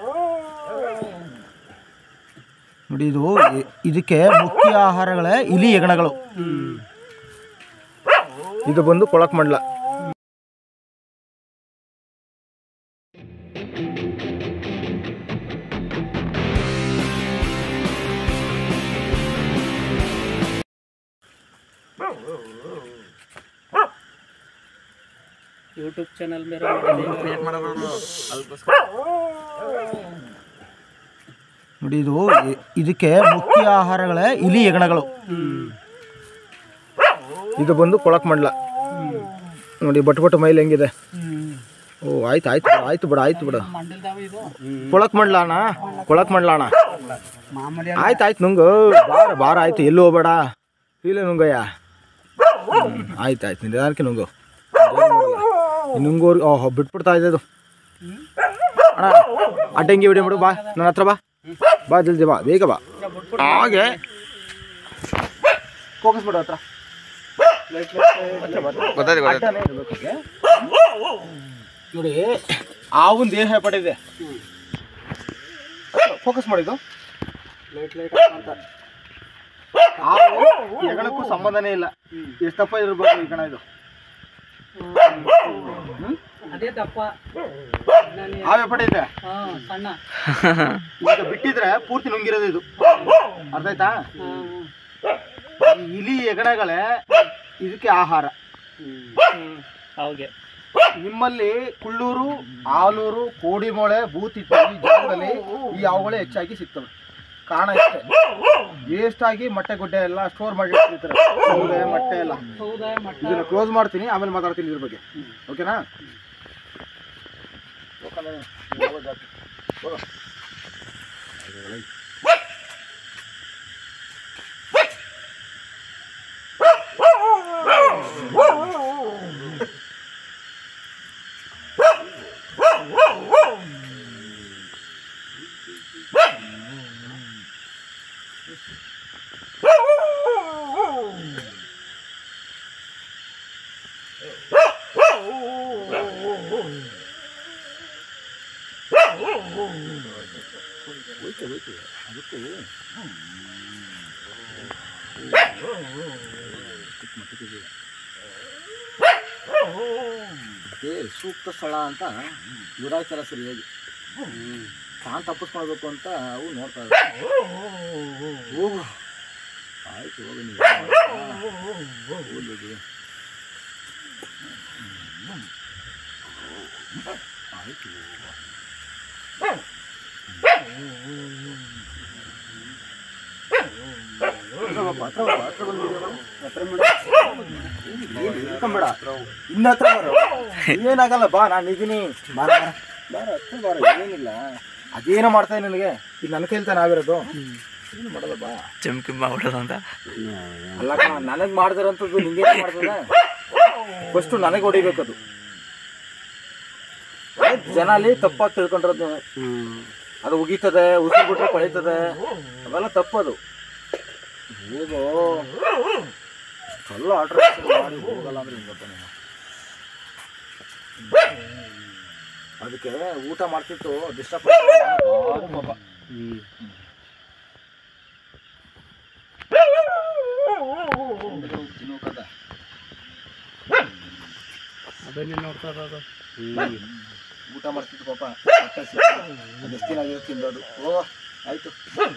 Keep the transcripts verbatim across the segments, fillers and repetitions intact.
ನೋಡಿ ಇದು ಇದಕ್ಕೆ ಮುಖ್ಯ ಆಹಾರಗಳೇ ಇಲಿ ಹೆಗಣಗಳು. ಇದು ಬಂದು ಕೊಳಕಮಂಡಲ. यूट्यूब चैनल मेरा ನೋಡಿ ಇದು ಇದಕ್ಕೆ ಮುಖ್ಯ ಆಹಾರಗಳೇ ಇಲಿ ಹೆಗಣಗಳು. ಇದು ಬಂದು ಕೊಳಕಮಂಡಲ. ನೋಡಿ ಬಟ್ ಬಟ್ ಮೈಲ್ ಹೆಂಗಿದೆ. ಓ ಆಯ್ತು ಆಯ್ತು ಆಯ್ತು ಬಿಡ ಆಯ್ತು ಬಿಡ ಕೊಳಕಮಂಡಲ ಅಣ್ಣ ಕೊಳಕಮಂಡಲ ಅಣ್ಣ ಆಯ್ತು ಆಯ್ತು ನುಂಗು ಬಾರ ಬಾರ ಆಯ್ತು ಎಲ್ಲೂ ಹೋಗ್ಬೇಡ ಇಲ್ಲ ನುಂಗಯ್ಯ. ಆಯ್ತು ಆಯ್ತು ನಿಧಾನಕ್ಕೆ ನುಂಗು ನುಂಗೋರು ಓಹೋ ಬಿಟ್ಬಿಡ್ತಾ ಇದೆ ಅದು. ಅಣ್ಣ ಅಡ್ಡಂಗಿ ಬಿಡಿ ಬಿಡು ಬಾ ನನ್ನ ಹತ್ರ ಬಾ ಬಾ ಜಲ್ದಿ ಬಾ ಬೇಗ ಬಾ ಹಾಗೆ ಫೋಕಸ್ ಬಿಡು ಹತ್ರ ನೋಡಿ ಆವನ್ ದೇಹ ಪಡಿದೆ ಫೋಕಸ್ ಮಾಡಿದ್ದು ಹೆಗಣಕ್ಕೂ ಸಂಬಂಧನೇ ಇಲ್ಲ. ಎಷ್ಟಪ್ಪ ಇರ್ಬೇಕು ಈ ಕಣ ಇದು ಹಾವೇ ಪಡಿದೆ ಈಗ ಬಿಟ್ಟಿದ್ರೆ ಪೂರ್ತಿ ನುಂಗಿರೋದು ಇದು ಅರ್ಥ ಆಯ್ತಾ. ಇಲಿ ಹೆಗಣಗಳೇ ಇದಕ್ಕೆ ಆಹಾರ. ನಿಮ್ಮಲ್ಲಿ ಕುಳ್ಳೂರು ಆಲೂರು ಕೋಡಿಮೊಳೆ ಬೂತಿತ್ತು ಈ ಜಾಗದಲ್ಲಿ ಈ ಹಾವುಗಳೇ ಹೆಚ್ಚಾಗಿ ಸಿಗ್ತವೆ. ಕಾರಣ ಇಷ್ಟೇ ವೇಸ್ಟ್ ಆಗಿ ಮೊಟ್ಟೆ ಗುಡ್ಡೆ ಎಲ್ಲ ಸ್ಟೋರ್ ಮಾಡಿ ಇಟ್ಟಿರ್ತಾರೆ. ಸೌದೆ ಮೊಟ್ಟೆ ಎಲ್ಲ ಇದನ್ನ ಕ್ಲೋಸ್ ಮಾಡ್ತೀನಿ ಆಮೇಲೆ ಮಾತಾಡ್ತೀನಿ ಇದ್ರ ಬಗ್ಗೆ ಓಕೆನಾ. ಸೂಕ್ತ ಸ್ಥಳ ಅಂತ ಗುರಾಯ್ತಾರ ಸರಿಯಾಗಿ ತಾನು ತಪ್ಪಿಸ್ಕೊಳ್ಬೇಕು ಅಂತ ಅವು ನೋಡ್ತಾ ಇದ್ದಾರೆ. ಹೋಗು ಆಯ್ತು ಹೋಗಿ ನೀವು ಆಯ್ತು ಇನ್ನ ಹತ್ರ ಬರೋ ಏನಾಗಲ್ಲ ಬಾ ನಾನು ಇದೀನಿ ಬಾರ ಬಾರ ಹತ್ರ ಬಾರ ಏನಿಲ್ಲ ಅದೇನೋ ಮಾಡ್ತಾ ನನಗೆ ಇದು ನನ್ನ ಕೈಲ್ತಾನೆ ಆಗಿರೋದು ಏನು ಮಾಡಲ್ಲ ಬಾ ಚಮಕಿ ಮಾಡೋದು ಅಂತ ಅಲ್ಲ ನನಗೆ ಮಾಡ್ದಿರಂಥದ್ದು ನಿಂಗೆ ಮಾಡ್ತದೆ. ಫಸ್ಟು ನನಗೆ ಹೊಡಿಬೇಕದು. ಜನ ಅಲ್ಲಿ ತಪ್ಪಾಗಿ ತಿಳ್ಕೊಂಡಿರೋದು ಅದು ಉಗೀತದೆ ಉಸಿರು ಬಿಟ್ರೆ ಕೊಳಿತದೆ ಅವೆಲ್ಲ ತಪ್ಪದು. ಹೋಗೋ ಎಲ್ಲ ಆರ್ಡ್ರ್ ಮಾಡಿ ಹೋಗಲ್ಲ ಅಂದ್ರೆ ಹಿಂಗಪ್ಪ ನೀನು. ಅದಕ್ಕೆ ಊಟ ಮಾಡ್ತಿತ್ತು ಡಿಸ್ಟರ್ಬ್ ಪಾಪ. ಊಟ ಮಾಡ್ತಿತ್ತು ಪಾಪ ಅದೆಷ್ಟು ದಿನ ಆಗಿರೋ ತಿಂದೋದು. ಓ ಆಯ್ತು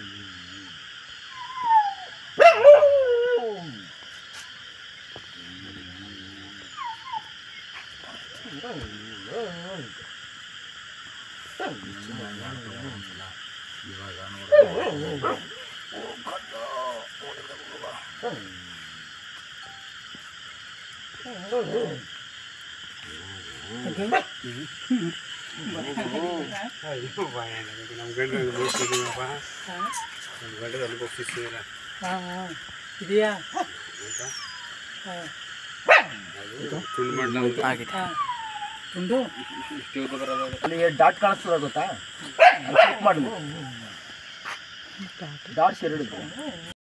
ಅಲ್ಲಿ ಡಾಟ್ ಕಾಣಿಸ್ತದ ಗೊತ್ತಾ, ಕ್ಲಿಕ್ ಮಾಡಿ ಡಾಟ್ಸ್ ಎರಡು